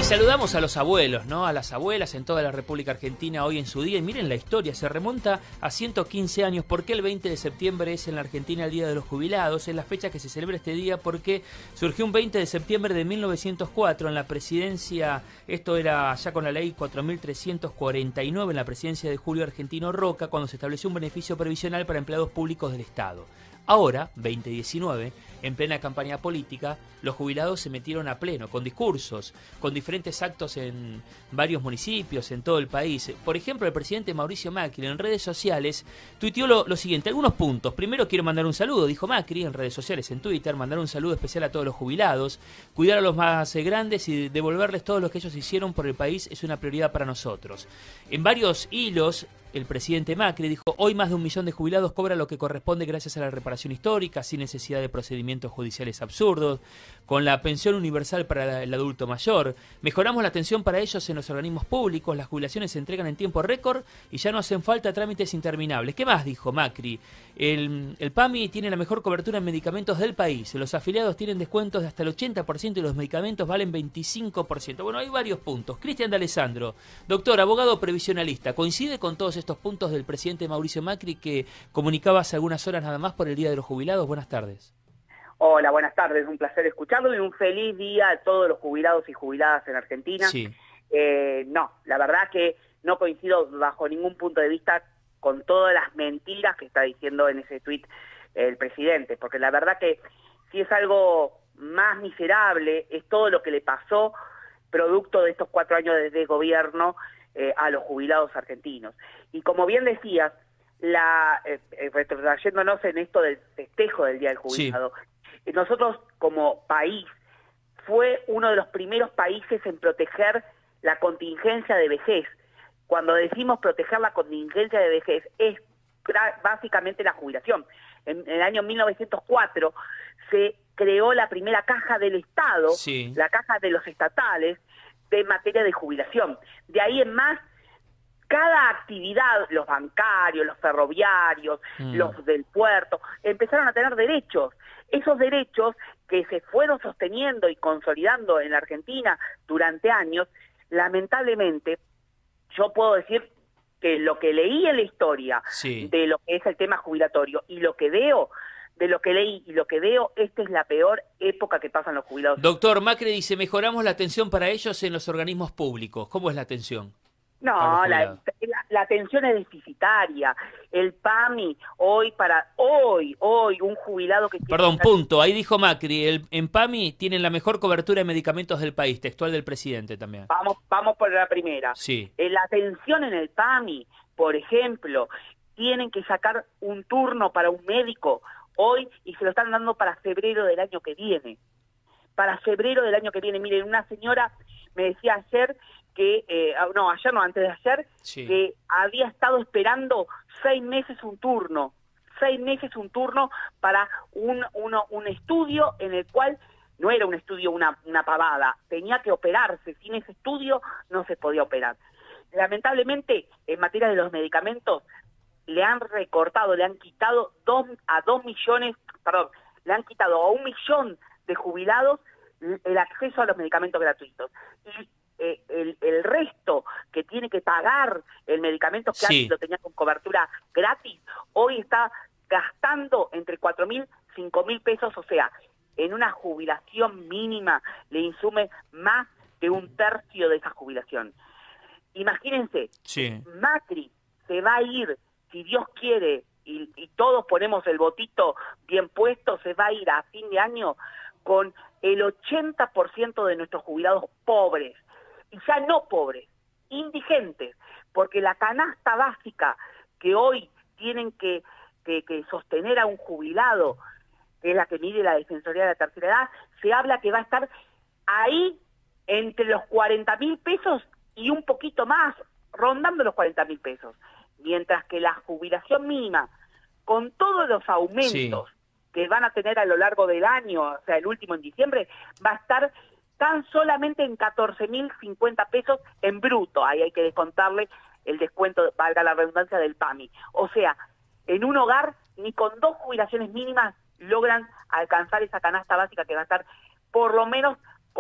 saludamos a los abuelos, ¿no? A las abuelas en toda la República Argentina hoy en su día. Y miren la historia, se remonta a 115 años. ¿Por qué el 20 de septiembre es en la Argentina el Día de los Jubilados? Es la fecha que se celebra este día porque surgió un 20 de septiembre de 1904 en la presidencia, esto era ya con la ley 4349, en la presidencia de Julio Argentino Roca, cuando se estableció un beneficio previsional para empleados públicos del Estado. Ahora, 2019, en plena campaña política, los jubilados se metieron a pleno, con discursos, con diferentes actos en varios municipios, en todo el país. Por ejemplo, el presidente Mauricio Macri en redes sociales tuiteó lo siguiente, algunos puntos. Primero quiero mandar un saludo, dijo Macri en redes sociales, en Twitter, mandar un saludo especial a todos los jubilados, cuidar a los más grandes y devolverles todo lo que ellos hicieron por el país es una prioridad para nosotros. En varios hilos, el presidente Macri dijo, hoy más de 1 millón de jubilados cobra lo que corresponde gracias a la reparación histórica, sin necesidad de procedimientos judiciales absurdos, con la pensión universal para el adulto mayor. Mejoramos la atención para ellos en los organismos públicos, las jubilaciones se entregan en tiempo récord y ya no hacen falta trámites interminables. ¿Qué más dijo Macri? El PAMI tiene la mejor cobertura en medicamentos del país. Los afiliados tienen descuentos de hasta el 80% y los medicamentos valen 25%. Bueno, hay varios puntos. Cristian D'Alessandro, doctor, abogado previsionalista, ¿coincide con todos estos puntos del presidente Mauricio Macri que comunicaba hace algunas horas nada más por el Día de los Jubilados? Buenas tardes. Hola, buenas tardes, un placer escucharlo y un feliz día a todos los jubilados y jubiladas en Argentina. Sí. No, la verdad que no coincido bajo ningún punto de vista con todas las mentiras que está diciendo en ese tuit el presidente, porque la verdad que si es algo más miserable es todo lo que le pasó producto de estos 4 años de gobierno a los jubilados argentinos. Y como bien decías, retrotrayéndonos en esto del festejo del Día del Jubilado, sí, nosotros como país fue uno de los primeros países en proteger la contingencia de vejez. Cuando decimos proteger la contingencia de vejez es básicamente la jubilación. En el año 1904 se creó la primera caja del Estado, sí, la caja de los estatales, de materia de jubilación. De ahí en más, cada actividad, los bancarios, los ferroviarios, los del puerto, empezaron a tener derechos. Esos derechos que se fueron sosteniendo y consolidando en la Argentina durante años, lamentablemente, yo puedo decir que lo que leí en la historia, sí, de lo que es el tema jubilatorio y lo que veo, de lo que leí y lo que veo, esta es la peor época que pasan los jubilados. Doctor, Macri dice, mejoramos la atención para ellos en los organismos públicos. ¿Cómo es la atención? No, la atención es deficitaria. El PAMI, hoy, un jubilado que... Perdón, punto. Ahí dijo Macri, en PAMI tienen la mejor cobertura de medicamentos del país, textual del presidente también. Vamos por la primera. Sí. La atención en el PAMI, por ejemplo, tienen que sacar un turno para un médico hoy y se lo están dando para febrero del año que viene. Para febrero del año que viene. Miren, una señora me decía ayer que, antes de ayer, sí, que había estado esperando 6 meses un turno para un estudio en el cual no era un estudio una pavada, tenía que operarse, sin ese estudio no se podía operar. Lamentablemente, en materia de los medicamentos, le han recortado, le han quitado le han quitado a 1 millón de jubilados el acceso a los medicamentos gratuitos. Y el resto que tiene que pagar el medicamento que antes lo tenía con cobertura gratis, hoy está gastando entre 4.000 y 5.000 pesos, o sea, en una jubilación mínima le insume más de 1/3 de esa jubilación. Imagínense, Macri se va a ir, si Dios quiere, y todos ponemos el votito bien puesto, se va a ir a fin de año con el 80% de nuestros jubilados pobres, y ya no pobres, indigentes, porque la canasta básica que hoy tienen que sostener a un jubilado, que es la que mide la Defensoría de la Tercera Edad, se habla que va a estar ahí entre los 40.000 pesos y un poquito más, rondando los 40.000 pesos, mientras que la jubilación mínima, con todos los aumentos que van a tener a lo largo del año, o sea, el último en diciembre, va a estar tan solamente en 14.050 pesos en bruto. Ahí hay que descontarle el descuento, valga la redundancia, del PAMI. O sea, en un hogar, ni con 2 jubilaciones mínimas logran alcanzar esa canasta básica que va a estar por lo menos con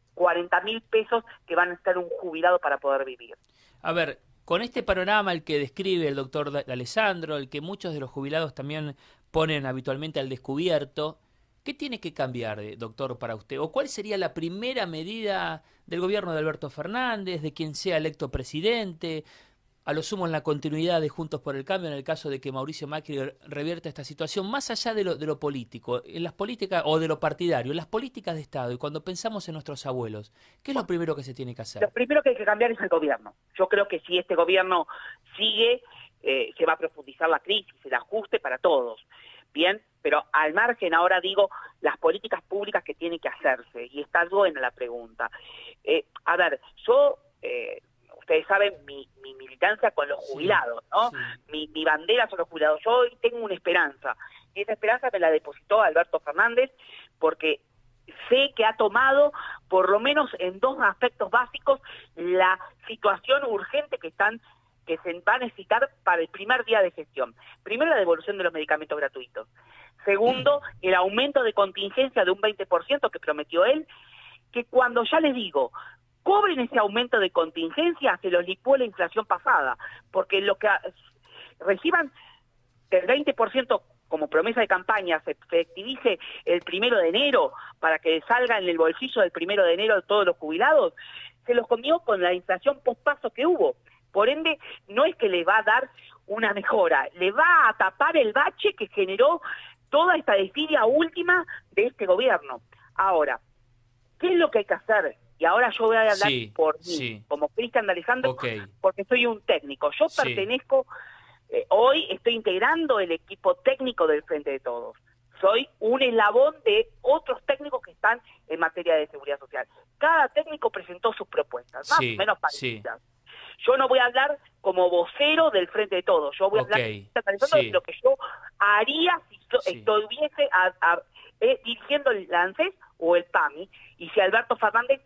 40.000 pesos que van a estar un jubilado para poder vivir. A ver, con este panorama el que describe el doctor Alessandro, el que muchos de los jubilados también ponen habitualmente al descubierto, ¿qué tiene que cambiar, doctor, para usted? ¿O cuál sería la primera medida del gobierno de Alberto Fernández, de quien sea electo presidente, a lo sumo en la continuidad de Juntos por el Cambio, en el caso de que Mauricio Macri revierta esta situación, más allá de lo político, en las políticas o de lo partidario, en las políticas de Estado, y cuando pensamos en nuestros abuelos, ¿qué es lo primero que se tiene que hacer? Lo primero que hay que cambiar es el gobierno. Yo creo que si este gobierno sigue, se va a profundizar la crisis, el ajuste para todos. Bien, pero al margen ahora digo las políticas públicas que tienen que hacerse, y está buena la pregunta. A ver, yo... ustedes saben mi militancia con los jubilados, ¿no? Sí. Mi bandera son los jubilados. Yo hoy tengo una esperanza, y esa esperanza me la depositó Alberto Fernández, porque sé que ha tomado, por lo menos en dos aspectos básicos, la situación urgente que se va a necesitar para el primer día de gestión. Primero, la devolución de los medicamentos gratuitos. Segundo, el aumento de contingencia de un 20% que prometió él, que cuando ya les digo... cobren ese aumento de contingencia, se los licuó la inflación pasada, porque lo que reciban del 20% como promesa de campaña se efectivice el 1 de enero para que salga en el bolsillo del 1 de enero de todos los jubilados, se los comió con la inflación pospaso que hubo. Por ende, no es que le va a dar una mejora, le va a tapar el bache que generó toda esta desidia última de este gobierno. Ahora, ¿qué es lo que hay que hacer? Y ahora yo voy a hablar por mí, como Cristian Alessandro, porque soy un técnico. Yo pertenezco, hoy estoy integrando el equipo técnico del Frente de Todos. Soy un eslabón de otros técnicos que están en materia de seguridad social. Cada técnico presentó sus propuestas, más o menos parecidas. Yo no voy a hablar como vocero del Frente de Todos. Yo voy a hablar de lo que yo haría si estuviese dirigiendo el ANSES o el PAMI, y si Alberto Fernández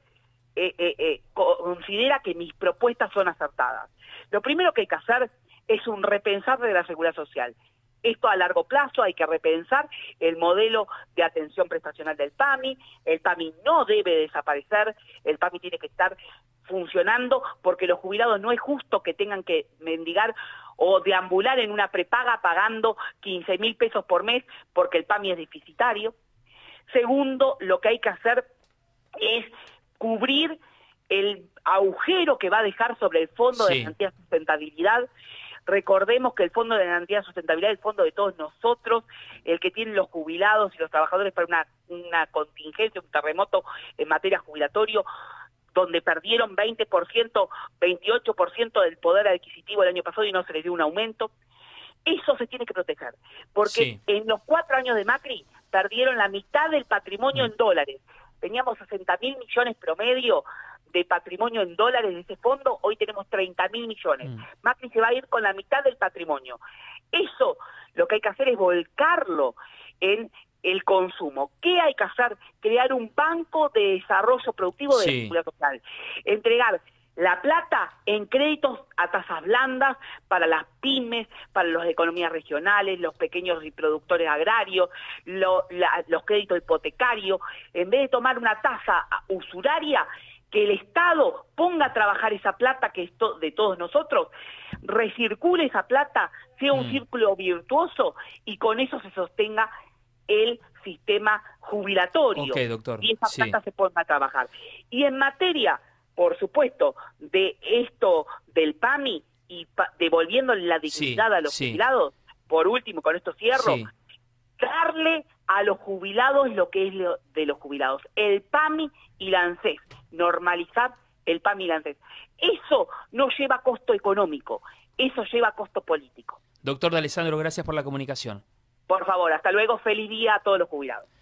considera que mis propuestas son acertadas. Lo primero que hay que hacer es un repensar de la seguridad social. Esto a largo plazo hay que repensar el modelo de atención prestacional del PAMI. El PAMI no debe desaparecer, el PAMI tiene que estar funcionando, porque los jubilados no es justo que tengan que mendigar o deambular en una prepaga pagando 15.000 pesos por mes porque el PAMI es deficitario. Segundo, lo que hay que hacer es cubrir el agujero que va a dejar sobre el Fondo de Garantía de Sustentabilidad. Recordemos que el Fondo de Garantía de Sustentabilidad es el fondo de todos nosotros, el que tienen los jubilados y los trabajadores para una contingencia, un terremoto en materia jubilatorio, donde perdieron 20%, 28% del poder adquisitivo el año pasado y no se les dio un aumento. Eso se tiene que proteger, porque en los 4 años de Macri perdieron la mitad del patrimonio en dólares. Teníamos 60.000 millones promedio de patrimonio en dólares de ese fondo, hoy tenemos 30.000 millones. Macri se va a ir con la mitad del patrimonio. Eso lo que hay que hacer es volcarlo en el consumo. ¿Qué hay que hacer? Crear un banco de desarrollo productivo de la seguridad social. Entregar la plata en créditos a tasas blandas para las pymes, para las economías regionales, los pequeños productores agrarios, los créditos hipotecarios. En vez de tomar una tasa usuraria, que el Estado ponga a trabajar esa plata que es de todos nosotros, recircule esa plata, sea un círculo virtuoso y con eso se sostenga el sistema jubilatorio. Doctor. Y esa plata se ponga a trabajar. Y en materia, por supuesto, de esto del PAMI y devolviéndole la dignidad a los jubilados, por último, con esto cierro, darle a los jubilados lo que es de los jubilados, el PAMI y la ANSES, normalizar el PAMI y la ANSES. Eso no lleva costo económico, eso lleva costo político. Doctor Alessandro, gracias por la comunicación. Por favor, hasta luego, feliz día a todos los jubilados.